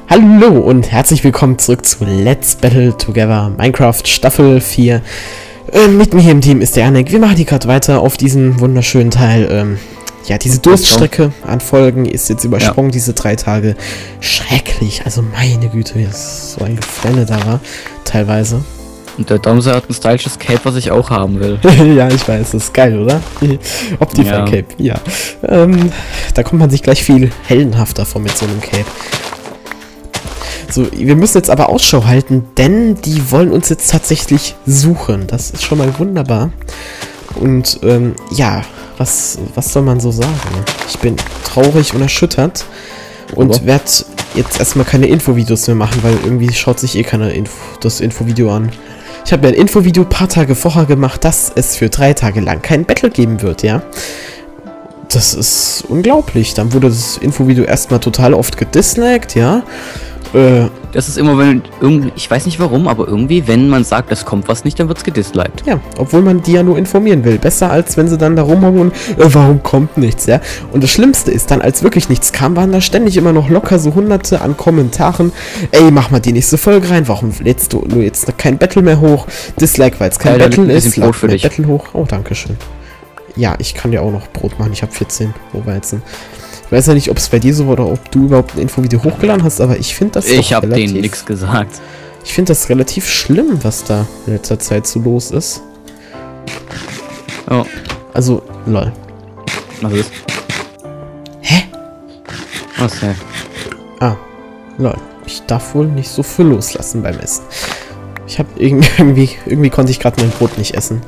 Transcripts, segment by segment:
Hallo und herzlich willkommen zurück zu Let's Battle Together Minecraft Staffel 4. Mit mir hier im Team ist der Janik. Wir machen die gerade weiter auf diesem wunderschönen Teil. Ja, diese Durststrecke an Folgen ist jetzt übersprungen, diese 3 Tage. Schrecklich, also meine Güte, wie das so ein Gefrenne da war, teilweise. Und der Domse hat ein stylisches Cape, was ich auch haben will. Ja, ich weiß, das ist geil, oder? Optifine Cape, ja. Da kommt man sich gleich viel heldenhafter vor mit so einem Cape. So, wir müssen jetzt aber Ausschau halten, denn die wollen uns jetzt tatsächlich suchen. Das ist schon mal wunderbar. Und, ja, was soll man so sagen? Ich bin traurig und erschüttert und werde jetzt erstmal keine Infovideos mehr machen, weil irgendwie schaut sich eh keiner das Infovideo an. Ich habe ja ein Infovideo ein paar Tage vorher gemacht, dass es für 3 Tage lang kein Battle geben wird, ja. Das ist unglaublich. Dann wurde das Infovideo erstmal total oft gedisliked, ja. Das ist immer, wenn irgendwie, ich weiß nicht warum, aber irgendwie, wenn man sagt, es kommt was nicht, dann wird's gedisliked. Ja, obwohl man die ja nur informieren will. Besser als wenn sie dann da rumhocken und warum kommt nichts, ja. Und das Schlimmste ist dann, als wirklich nichts kam, waren da ständig immer noch locker so hunderte an Kommentaren. Ey, mach mal die nächste Folge rein, warum lädst du nur jetzt kein Battle mehr hoch? Dislike, weil es kein Battle ist. Brot für dich. Battle hoch. Oh, dankeschön. Ja, ich kann ja auch noch Brot machen. Ich habe 14 Rohweizen. Ich weiß ja nicht, ob es bei dir so war oder ob du überhaupt ein Infovideo hochgeladen hast, aber ich finde das Ich habe denen nichts gesagt. Ich finde das relativ schlimm, was da in letzter Zeit so los ist. Oh. Also, lol. Was ist? Hä? Was denn? Ah, lol. Ich darf wohl nicht so viel loslassen beim Essen. Ich habe irgendwie konnte ich gerade mein Brot nicht essen.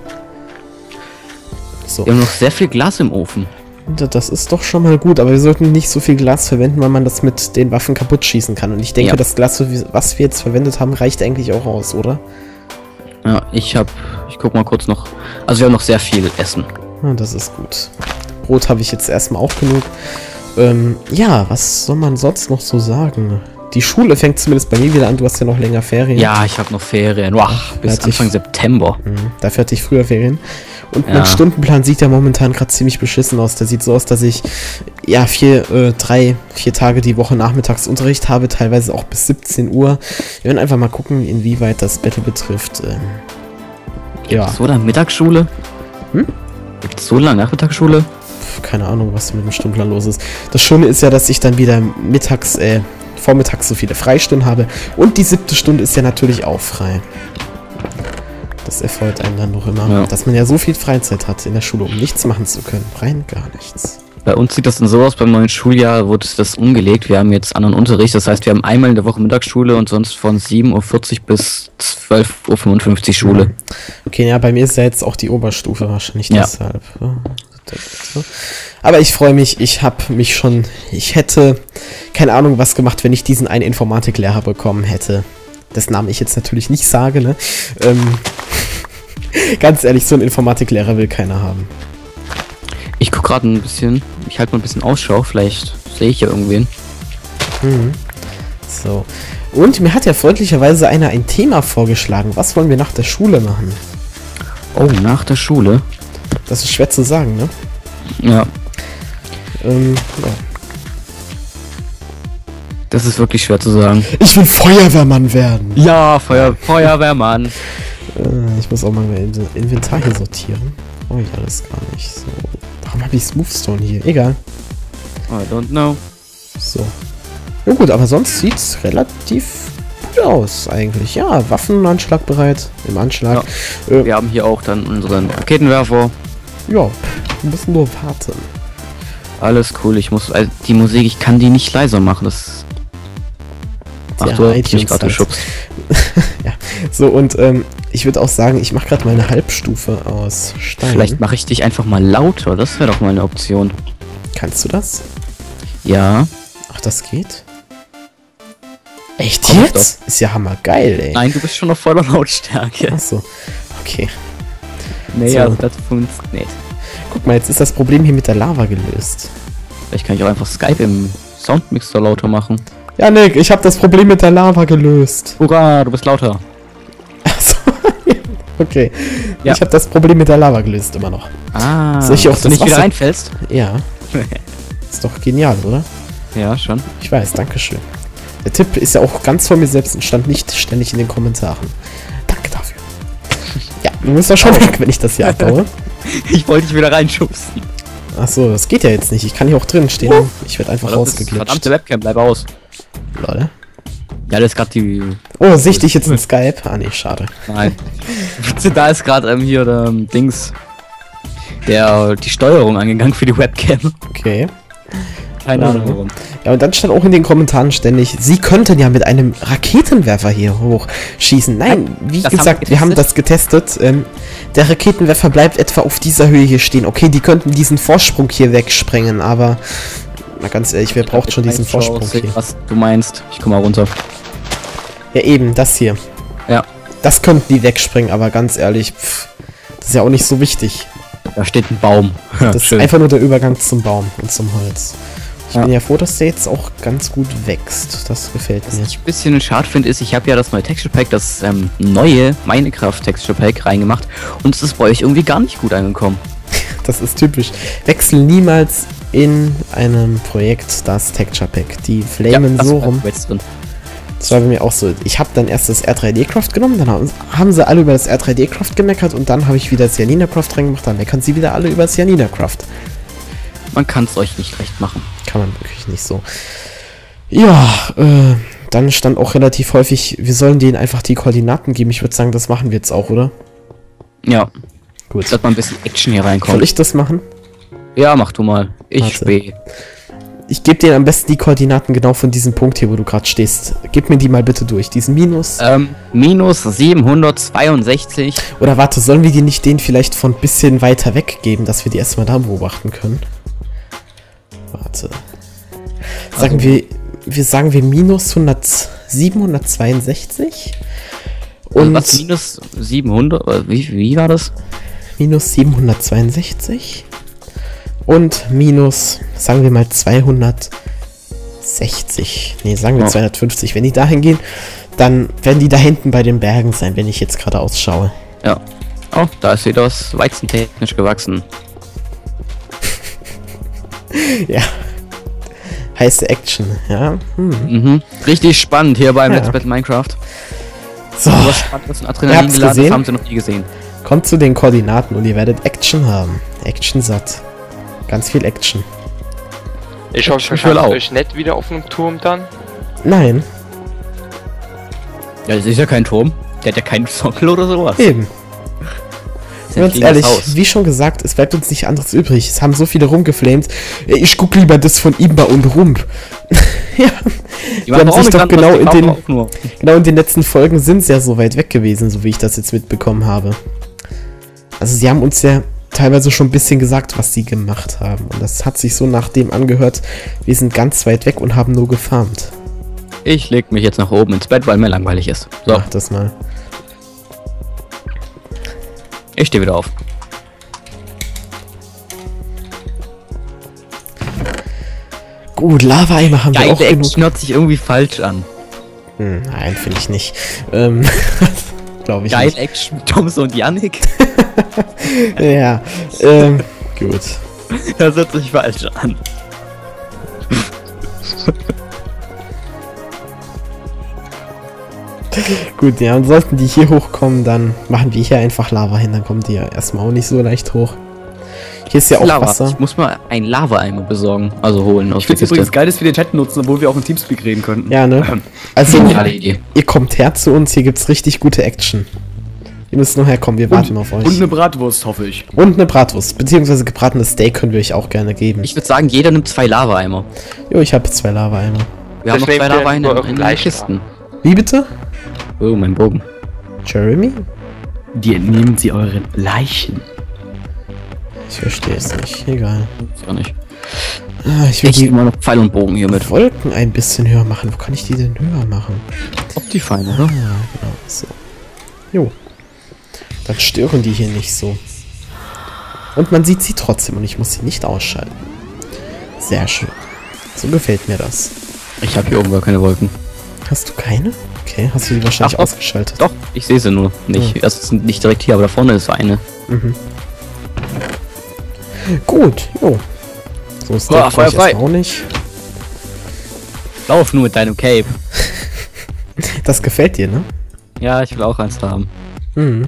So. Wir haben noch sehr viel Glas im Ofen. Das ist doch schon mal gut, aber wir sollten nicht so viel Glas verwenden, weil man das mit den Waffen kaputt schießen kann. Und ich denke, das Glas, was wir jetzt verwendet haben, reicht eigentlich auch aus, oder? Ja, ich guck mal kurz noch. Also wir haben noch sehr viel Essen. Ja, das ist gut. Brot habe ich jetzt erstmal auch genug. Ja, was soll man sonst noch so sagen? Die Schule fängt zumindest bei mir wieder an. Du hast ja noch länger Ferien. Ja, ich habe noch Ferien. Wow, bis Anfang September. Dafür hatte ich früher Ferien. Und mein Stundenplan sieht ja momentan gerade ziemlich beschissen aus. Der sieht so aus, dass ich ja 4 Tage die Woche Nachmittagsunterricht habe, teilweise auch bis 17 Uhr. Wir werden einfach mal gucken, inwieweit das Battle betrifft. Ja. So lange Mittagsschule? Gibt es so lange Nachmittagsschule? Keine Ahnung, was mit dem Stundenplan los ist. Das Schöne ist ja, dass ich dann wieder vormittags so viele Freistunden habe. Und die 7. Stunde ist ja natürlich auch frei. Das erfreut einen dann noch immer, dass man ja so viel Freizeit hat in der Schule, um nichts machen zu können. Rein gar nichts. Bei uns sieht das dann so aus, beim neuen Schuljahr wurde das umgelegt. Wir haben jetzt anderen Unterricht, das heißt, wir haben einmal in der Woche Mittagsschule und sonst von 7:40 Uhr bis 12:55 Uhr Schule. Okay, ja, bei mir ist ja jetzt auch die Oberstufe wahrscheinlich deshalb. Aber ich freue mich, ich hätte keine Ahnung was gemacht, wenn ich diesen einen Informatiklehrer bekommen hätte. Dessen Namen ich jetzt natürlich nicht sage, ne? Ganz ehrlich, so einen Informatiklehrer will keiner haben. Ich gucke gerade ein bisschen, ich halte mal ein bisschen Ausschau, vielleicht sehe ich ja irgendwen. So. Und mir hat ja freundlicherweise einer ein Thema vorgeschlagen. Was wollen wir nach der Schule machen? Oh, nach der Schule? Das ist schwer zu sagen, ne? Ja. Ja. Das ist wirklich schwer zu sagen. Ich will Feuerwehrmann werden. Ja, Feuerwehrmann. Ich muss auch mal mein Inventar hier sortieren. Oh, ich alles gar nicht. So. Warum habe ich Smoothstone hier? Egal. I don't know. So. Ja gut, aber sonst sieht's relativ gut aus eigentlich. Ja, Waffen anschlagbereit. Im Anschlag. Ja. Wir haben hier auch dann unseren Raketenwerfer. Ja, wir müssen nur warten. Alles cool, die Musik, ich kann die nicht leiser machen, das... Ach, ja, du hast mich gerade geschubst. Ja, so und ich würde auch sagen, ich mache gerade mal eine Halbstufe aus Stein. Vielleicht mache ich dich einfach mal lauter, das wäre doch mal eine Option. Kannst du das? Ja. Ach, das geht? Echt jetzt? Ist ja hammergeil, ey. Nein, du bist schon auf voller Lautstärke. Achso, okay. Nee, so. also das funktioniert nicht. Guck mal, jetzt ist das Problem hier mit der Lava gelöst. Vielleicht kann ich auch einfach Skype im Soundmixer lauter machen. Ja, Nick, ich habe das Problem mit der Lava gelöst. Hurra, du bist lauter. Achso, okay. Ja. Ich habe das Problem mit der Lava gelöst, immer noch. Ah, soll ich auch dass du nicht wieder reinfällst? Ja. Ist doch genial, oder? Ja, schon. Ich weiß, dankeschön. Der Tipp ist ja auch ganz von mir selbst und stand nicht ständig in den Kommentaren. Danke dafür. Ja, du musst doch schon weg, wenn ich das hier abbaue. Ich wollte dich wieder reinschubsen. Achso, das geht ja jetzt nicht. Ich kann hier auch drin stehen. Ich werde einfach rausgeglitscht. Verdammte Webcam, bleib aus. Lol. Ja, das ist gerade die... Oh, sehe ich dich jetzt in Skype? Ah, nee, schade. Nein. Da ist gerade hier der Dings... die Steuerung angegangen für die Webcam. Okay. Keine Ahnung warum. Ja, und dann stand auch in den Kommentaren ständig, sie könnten ja mit einem Raketenwerfer hier hochschießen. Nein, wie gesagt, wir haben das getestet. Der Raketenwerfer bleibt etwa auf dieser Höhe hier stehen. Okay, die könnten diesen Vorsprung hier wegsprengen, aber... Na ganz ehrlich, wer braucht schon diesen Vorsprung hier? Was du meinst. Ich komm mal runter. Ja eben, das hier. Ja. Das könnten die wegsprengen, aber ganz ehrlich, das ist ja auch nicht so wichtig. Da steht ein Baum. Das ist einfach nur der Übergang zum Baum und zum Holz. Ich bin ja froh, dass der jetzt auch ganz gut wächst. Das gefällt mir. Was ich ein bisschen schade finde, ist, ich habe ja das neue Texture Pack, das neue Minecraft Texture Pack reingemacht und es ist bei euch irgendwie gar nicht gut angekommen. Das ist typisch. Wechsel niemals in einem Projekt das Texture Pack. Die flamen ja, so rum. Das war bei mir auch so. Ich habe dann erst das R3D-Craft genommen, dann haben sie alle über das R3D-Craft gemeckert und dann habe ich wieder das Janina-Craft reingemacht, dann meckern sie wieder alle über das Janina-Craft. Man kann es euch nicht recht machen. Kann man wirklich nicht so. Ja, dann stand auch relativ häufig, wir sollen denen einfach die Koordinaten geben. Ich würde sagen, das machen wir jetzt auch, oder? Ja. Gut. Jetzt wird mal ein bisschen Action hier reinkommen. Soll ich das machen? Ja, mach du mal. Ich B. Ich gebe dir am besten die Koordinaten genau von diesem Punkt hier, wo du gerade stehst. Gib mir die mal bitte durch, diesen Minus. Minus 762. Oder warte, sollen wir die nicht den vielleicht von ein bisschen weiter weg geben, dass wir die erstmal da beobachten können? Warte. Sagen wir minus 762. Und was, minus 700? Wie war das? Minus 762. Und minus, sagen wir mal 260. Ne, sagen wir 250. Wenn die dahin gehen, dann werden die da hinten bei den Bergen sein, wenn ich jetzt gerade ausschaue. Ja. Oh, da ist wieder was weizentechnisch gewachsen. Ja. Heiße Action, ja. Richtig spannend hier beim Let's Battle Minecraft. So. Was Spannendes und Adrenalin geladen, das haben sie noch nie gesehen. Kommt zu den Koordinaten und ihr werdet Action haben. Action satt. Ganz viel Action. Ich hoffe, ich schaffe euch nicht wieder auf einem Turm dann. Nein. Ja, das ist ja kein Turm. Der hat ja keinen Sockel oder sowas. Eben. Ganz ehrlich, wie schon gesagt, es bleibt uns nicht anderes übrig. Es haben so viele rumgeflamed. Ich guck lieber das von Imba und Rump. Ja. Die haben sich doch genau in den letzten Folgen sind sie ja so weit weg gewesen, so wie ich das jetzt mitbekommen habe. Also sie haben uns ja teilweise schon ein bisschen gesagt, was sie gemacht haben. Und das hat sich so nach dem angehört, wir sind ganz weit weg und haben nur gefarmt. Ich leg mich jetzt nach oben ins Bett, weil mir langweilig ist. So. Mach das mal. Ich stehe wieder auf. Gut, Lava-Eimer haben wir auch genug. Action hört sich irgendwie falsch an. Nein, finde ich nicht. Glaube ich Geil nicht. Action mit Thomas und Yannick. Ja, gut. Das hört sich falsch an. Gut, ja, und sollten die hier hochkommen, dann machen wir hier einfach Lava hin, dann kommen die ja erstmal auch nicht so leicht hoch. Hier ist ja auch Lava. Wasser. Ich muss mal einen Lava-Eimer besorgen, also holen. Ich finde es übrigens geil, dass wir den Chat nutzen, obwohl wir auch im Teamspeak reden könnten. Ja, ne? Also, Idee. Ihr kommt her zu uns, hier gibt's richtig gute Action. Ihr müsst nur herkommen, wir warten auf euch. Und eine Bratwurst, hoffe ich. Und eine Bratwurst, beziehungsweise gebratenes Steak können wir euch auch gerne geben. Ich würde sagen, jeder nimmt 2 Lava-Eimer. Jo, ich habe 2 Lava-Eimer. Wir haben noch 2 Lava-Eimer in den Kisten. Wie bitte? Oh, mein Bogen. Jeremy? Die entnehmen sie euren Leichen. Ich verstehe es nicht. Egal. Ist gar nicht. Ich will Ich immer noch Pfeil und Bogen hier mit. Wolken ein bisschen höher machen. Wo kann ich die denn höher machen? Optifine, oder? Ja, genau. So. Jo. Dann stören die hier nicht so. Und man sieht sie trotzdem und ich muss sie nicht ausschalten. Sehr schön. So gefällt mir das. Ich habe hier oben gar keine Wolken. Hast du keine? Okay, hast du die wahrscheinlich Ach, ausgeschaltet? Doch, ich sehe sie nur nicht. Hm. Das ist nicht direkt hier, aber da vorne ist eine. Mhm. Gut, jo. So ist Boah, der Feuer frei. auch nicht. Lauf nur mit deinem Cape. Das gefällt dir, ne? Ja, ich will auch eins haben. Mhm.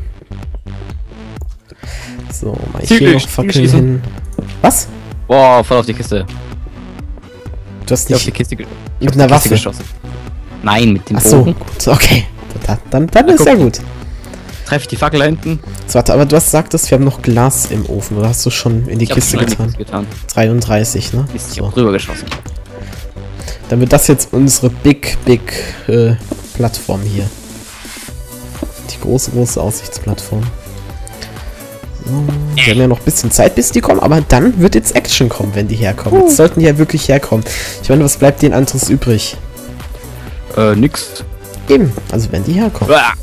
So, mal hier noch Fackeln hin. Was? Boah, voll auf die Kiste. Du hast Auf die nicht Kiste mit einer Waffe geschossen. Nein, mit dem Ach so, Bogen. gut, okay. Dann ist guck. ja gut. Treffe ich die Fackel da hinten? So, warte, aber du hast gesagt, wir haben noch Glas im Ofen. Oder hast du schon in die Ich hab's Kiste schon in die getan? Kiste getan. 33, ne? Ist So. auch drüber geschossen. Dann wird das jetzt unsere Big Plattform hier. Die große Aussichtsplattform. So, wir haben ja noch ein bisschen Zeit, bis die kommen, aber dann wird jetzt Action kommen, wenn die herkommen. Jetzt sollten die ja wirklich herkommen. Ich meine, was bleibt denen anderes übrig? Nix. Eben, also wenn die herkommen. Uah.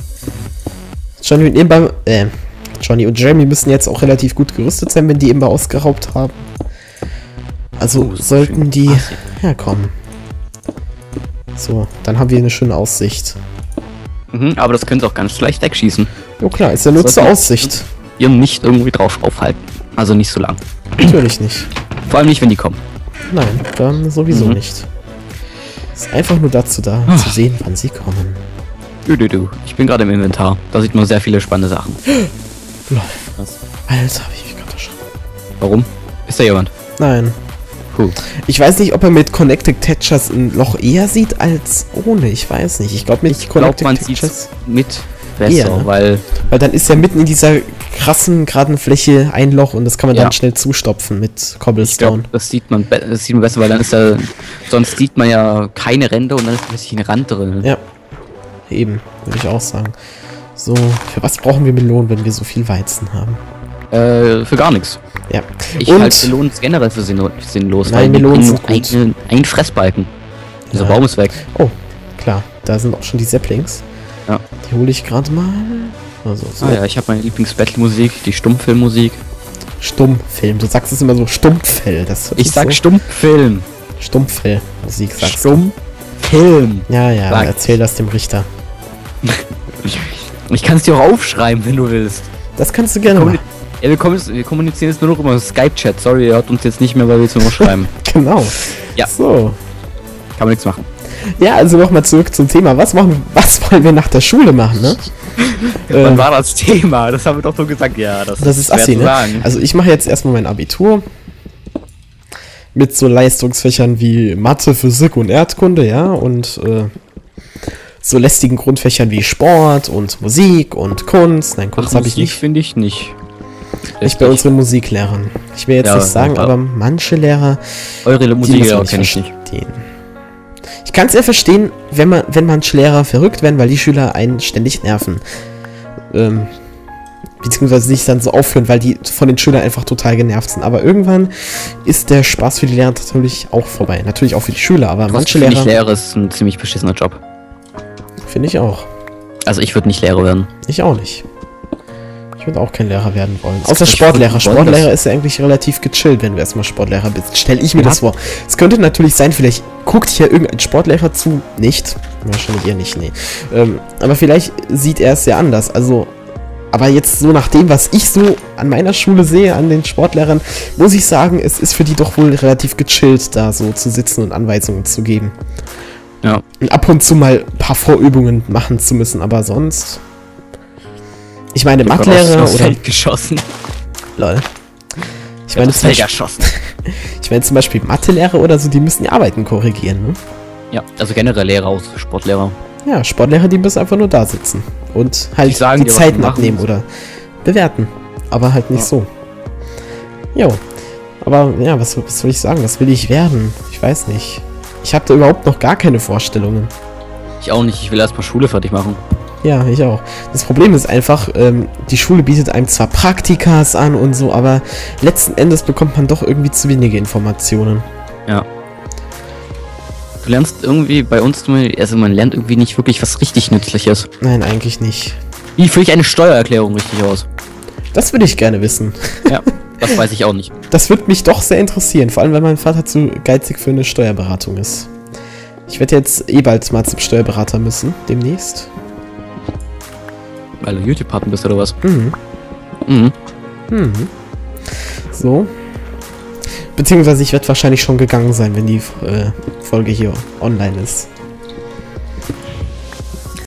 Johnny und Jeremy müssen jetzt auch relativ gut gerüstet sein, wenn die eben ausgeraubt haben. Also Oh, sollten schön. die Assig. herkommen. So, dann haben wir eine schöne Aussicht. Mhm, aber das können sie auch ganz schlecht wegschießen. Jo klar, ist ja nur zur Sollten- Aussicht. Ihr nicht irgendwie drauf aufhalten. Also nicht so lang. Natürlich nicht. Vor allem nicht, wenn die kommen. Nein, dann sowieso Mhm. nicht. Ist einfach nur dazu da, zu sehen, wann sie kommen. Du. Ich bin gerade im Inventar. Da sieht man sehr viele spannende Sachen. Lol. Was? Alter, hab ich mich gerade erschrocken. Warum? Ist da jemand? Nein. Puh. Ich weiß nicht, ob er mit Connected Textures ein Loch eher sieht als ohne. Ich weiß nicht. Ich glaube, mit Ich glaube, man sieht Textures. mit besser, Eher, ne? weil Weil dann ist ja mitten in dieser krassen, geraden Fläche ein Loch und das kann man Ja. dann schnell zustopfen mit ich Cobblestone. glaube, das sieht man besser, weil dann ist da, sonst sieht man ja keine Ränder und dann ist plötzlich ein Rand drin. Ja. Eben, würde ich auch sagen. So, für was brauchen wir Melonen, wenn wir so viel Weizen haben? Für gar nichts. Ja. Ich Und- halte Melonen generell für sinnlos, Nein, die Melonen bringen sind nur gut. einen Fressbalken. Dieser Ja. Baum ist weg. Oh, klar, da sind auch schon die Saplings. Ja. Die hole ich gerade mal. Also, so. Ah ja, ich habe meine Lieblings-Battle-Musik, die Stummfilmmusik. Stummfilm. Du sagst es immer so Stummfell. Das hört Ich sich sag so Stummfilm. Stummfell-Musik, sagst du. Stummfilm. Ja, Sag. erzähl das dem Richter. Ich kann es dir auch aufschreiben, wenn du willst. Das kannst du gerne machen. Ja, wir kommunizieren jetzt nur noch über Skype-Chat. Sorry, ihr hört uns jetzt nicht mehr, weil wir jetzt nur noch schreiben. Genau. Ja. So. Kann man nichts machen. Ja, also nochmal zurück zum Thema. Was wollen wir nach der Schule machen, ne? Wann war das Thema? Das haben wir doch so gesagt. Ja, das ist schwer assi, zu ne? sagen. Also ich mache jetzt erstmal mein Abitur. Mit so Leistungsfächern wie Mathe, Physik und Erdkunde, ja. Und so lästigen Grundfächern wie Sport und Musik und Kunst. Nein, Kunst habe ich nicht. Finde ich nicht. Nicht bei unseren Musiklehrern. Ich will jetzt Ja, nicht sagen, ja. aber manche Lehrer, Eure die muss Musiklehrer man kenne ich nicht. verstehen. Ich kann es ja verstehen, wenn manche Lehrer verrückt werden, weil die Schüler einen ständig nerven. Beziehungsweise sich dann so aufführen, weil die von den Schülern einfach total genervt sind. Aber irgendwann ist der Spaß für die Lehrer natürlich auch vorbei. Natürlich auch für die Schüler, aber manche Manche Lehrer... Lehrer ist ein ziemlich beschissener Job. Finde ich auch. Also ich würde nicht Lehrer werden. Ich auch nicht. Ich würde auch kein Lehrer werden wollen. Das Außer kann ich Sportlehrer. wollen, Sportlehrer das- ist ja eigentlich relativ gechillt, wenn du erstmal Sportlehrer bist. Stell ich mir Ja. das vor. Es könnte natürlich sein, vielleicht guckt hier irgendein Sportlehrer zu. Nicht. Wahrscheinlich eher nicht, nee. Aber vielleicht sieht er es ja anders. Also, aber jetzt so nach dem, was ich so an meiner Schule sehe, an den Sportlehrern, muss ich sagen, es ist für die doch wohl relativ gechillt, da so zu sitzen und Anweisungen zu geben. Ja. Und ab und zu mal ein paar Vorübungen machen zu müssen, aber sonst... Ich meine, Mathelehrer Aus oder... Feld geschossen. Lol. Ich Ja, meine, aus zum Feld Beispiel, erschossen. ich meine zum Beispiel Mathelehrer oder so, die müssen die Arbeiten korrigieren, ne? Ja, also generell Lehrer aus Sportlehrer. Ja, Sportlehrer, die müssen einfach nur da sitzen und halt Die sagen die dir, was Zeiten sie machen abnehmen müssen. oder bewerten. Aber halt nicht Ja. so. Jo. Aber ja, was soll ich sagen? Was will ich werden? Ich weiß nicht. Ich habe da überhaupt noch gar keine Vorstellungen. Ich auch nicht, ich will erstmal Schule fertig machen. Ja, ich auch. Das Problem ist einfach, die Schule bietet einem zwar Praktikas an und so, aber letzten Endes bekommt man doch irgendwie zu wenige Informationen. Ja. Du lernst irgendwie bei uns, also man lernt irgendwie nicht wirklich was richtig Nützliches. Nein, eigentlich nicht. Wie führe ich eine Steuererklärung richtig aus? Das würde ich gerne wissen. Ja, das weiß ich auch nicht. Das würde mich doch sehr interessieren, vor allem weil mein Vater zu geizig für eine Steuerberatung ist. Ich werde jetzt bald mal zum Steuerberater müssen, demnächst. Weil du YouTube-Paten bist oder was? Mhm. Mhm. Mhm. So. Beziehungsweise ich werde wahrscheinlich schon gegangen sein, wenn die Folge hier online ist.